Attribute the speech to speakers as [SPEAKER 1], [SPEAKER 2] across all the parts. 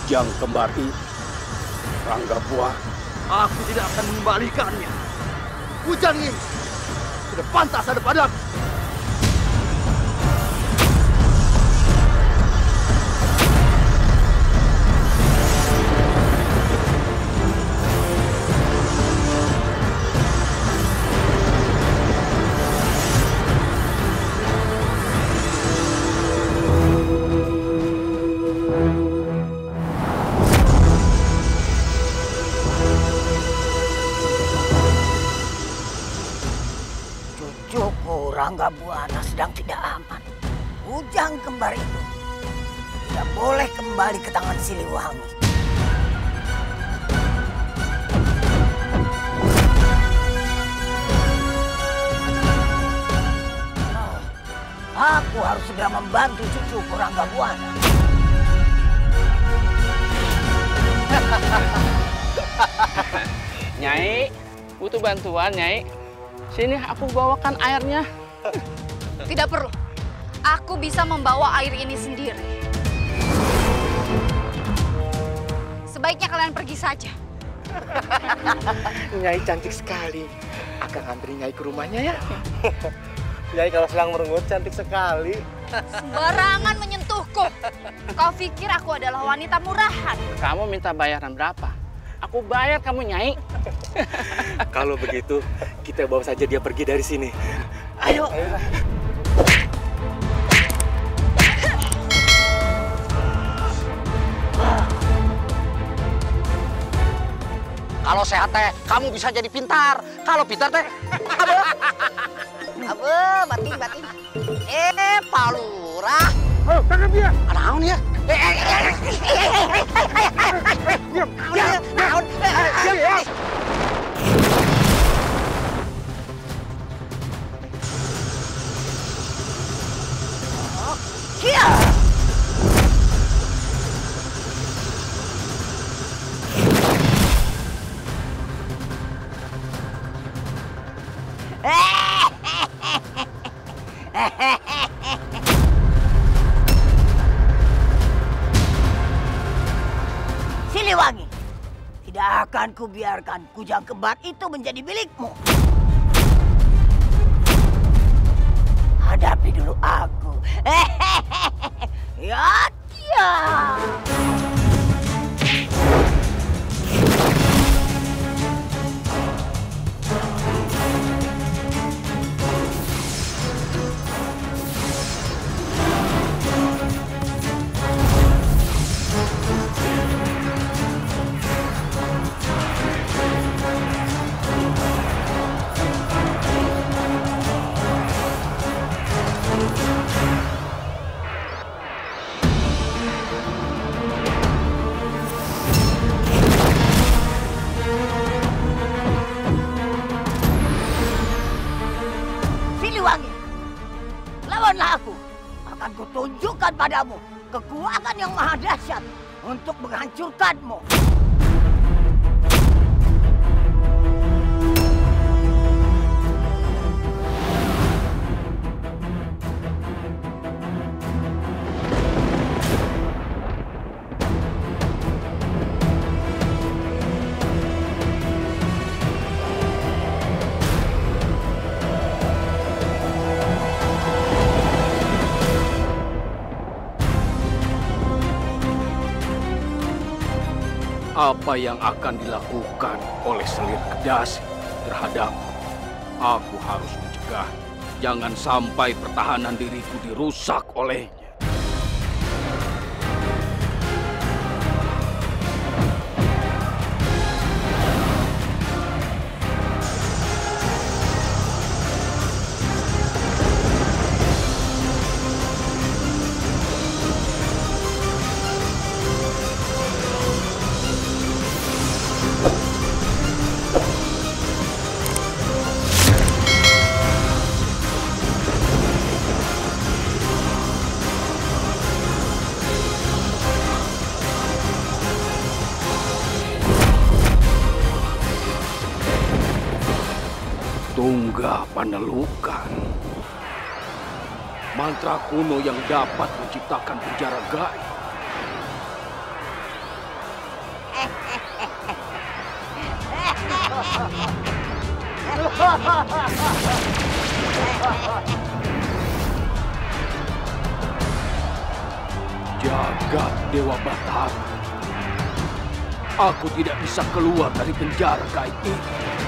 [SPEAKER 1] kujang kembar itu, Ranggabuana.
[SPEAKER 2] Aku tidak akan mengembalikannya. Kujang ini sudah pantas ada padaku.
[SPEAKER 3] Ranggabuana sedang tidak aman. Kujang kembar itu tidak boleh kembali ke tangan Siliwangi. Aku harus segera membantu cucuku Ranggabuana.
[SPEAKER 4] Nyai, butuh bantuan, Nyai. Sini aku bawakan airnya.
[SPEAKER 5] Tidak perlu. Aku bisa membawa air ini sendiri. Sebaiknya kalian pergi saja.
[SPEAKER 6] Nyai cantik sekali. Akan antri Nyai ke rumahnya ya. Nyai kalau sedang merengut cantik sekali.
[SPEAKER 5] Sembarangan menyentuhku. Kau pikir aku adalah wanita murahan?
[SPEAKER 4] Kamu minta bayaran berapa? Aku bayar kamu, Nyai.
[SPEAKER 6] Kalau begitu, kita bawa saja dia pergi dari sini. Ayo.
[SPEAKER 2] Kalau sehat teh, kamu bisa jadi pintar. Kalau pintar teh, abe, batin. Pak Lurah.
[SPEAKER 1] Oh, tangkap dia.
[SPEAKER 2] Naon ya?
[SPEAKER 1] Diam.
[SPEAKER 2] Naon?
[SPEAKER 1] Diam.
[SPEAKER 3] Kia! Siliwangi, tidak akan kubiarkan kujang kembar itu menjadi milikmu. Hadapi dulu aku. Ya. Siliwangi, lawanlah aku. Akan kutunjukkan padamu kekuatan yang maha dahsyat untuk menghancurkanmu.
[SPEAKER 1] Apa yang akan dilakukan oleh Selir Kedasi terhadapku? Aku harus mencegah. Jangan sampai pertahanan diriku dirusak olehnya. Tungga Panelukan. Mantra kuno yang dapat menciptakan penjara gaib. Jagat Dewa Batara. Aku tidak bisa keluar dari penjara gaib ini.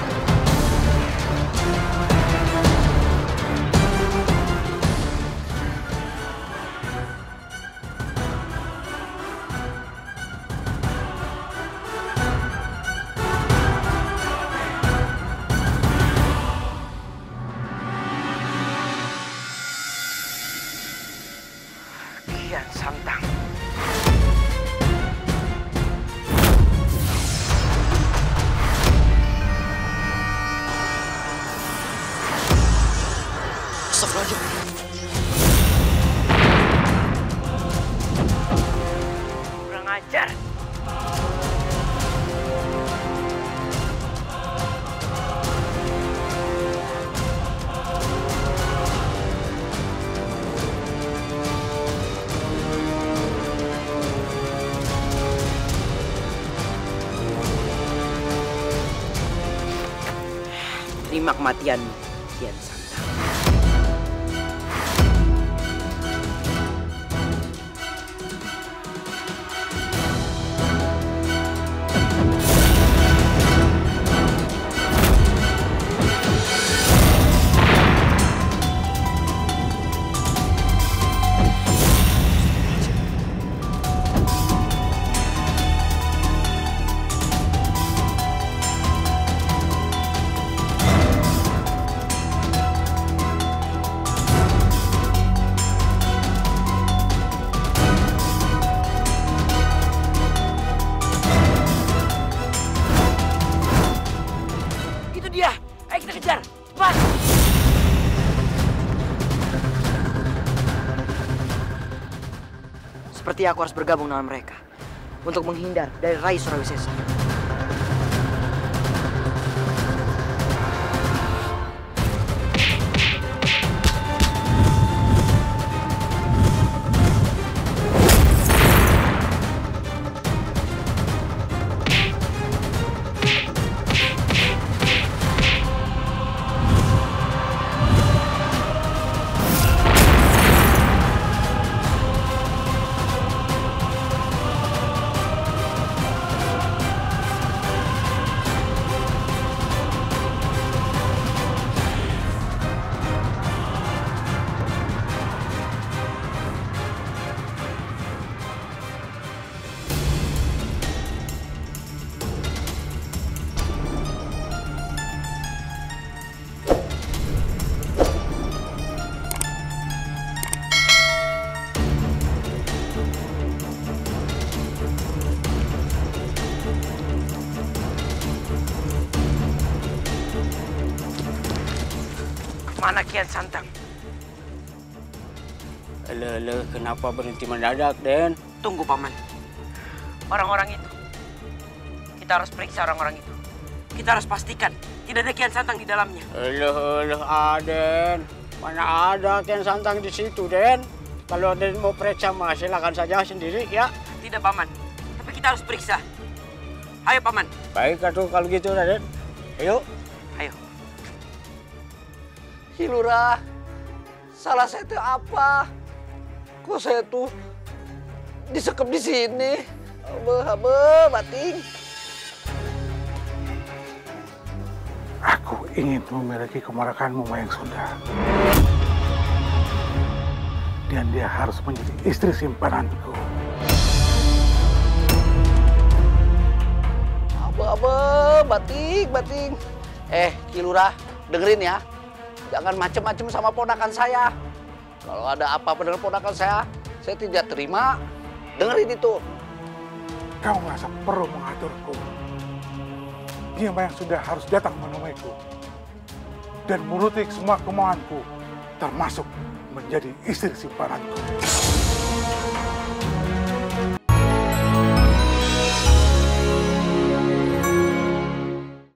[SPEAKER 3] Kian Santang. Kurang ajar. Terima kematianmu, Kian Santang. Dia, ayo kita kejar, cepat! Seperti aku harus bergabung dengan mereka untuk menghindar dari Rai Surawisesa. Mana Kian Santang?
[SPEAKER 4] Kenapa berhenti mendadak, Den?
[SPEAKER 3] Tunggu, Paman. Orang-orang itu. Kita harus periksa orang-orang itu. Kita harus pastikan tidak ada Kian Santang di dalamnya.
[SPEAKER 4] Den. Mana ada Kian Santang di situ, Den? Kalau Den mau periksa, silakan saja sendiri, ya.
[SPEAKER 3] Tidak, Paman. Tapi kita harus periksa. Ayo, Paman.
[SPEAKER 4] Baik, kalau gitu, Den. Ayo.
[SPEAKER 3] Ayo.
[SPEAKER 2] Kilurah, salah saya itu apa? Kok saya tuh disekep di sini? Bating.
[SPEAKER 7] Aku ingin memiliki keponakanmu, Mayang Sunda. Dan dia harus menjadi istri simpananku.
[SPEAKER 2] Bating. Kilurah, dengerin ya. Jangan macem-macem sama ponakan saya. Kalau ada apa-apa dengan ponakan saya tidak terima. Dengerin itu.
[SPEAKER 7] Kau merasa perlu mengaturku. Dia yang sudah harus datang menemuiku. Dan menuruti semua kemauanku. Termasuk menjadi istri simpananku.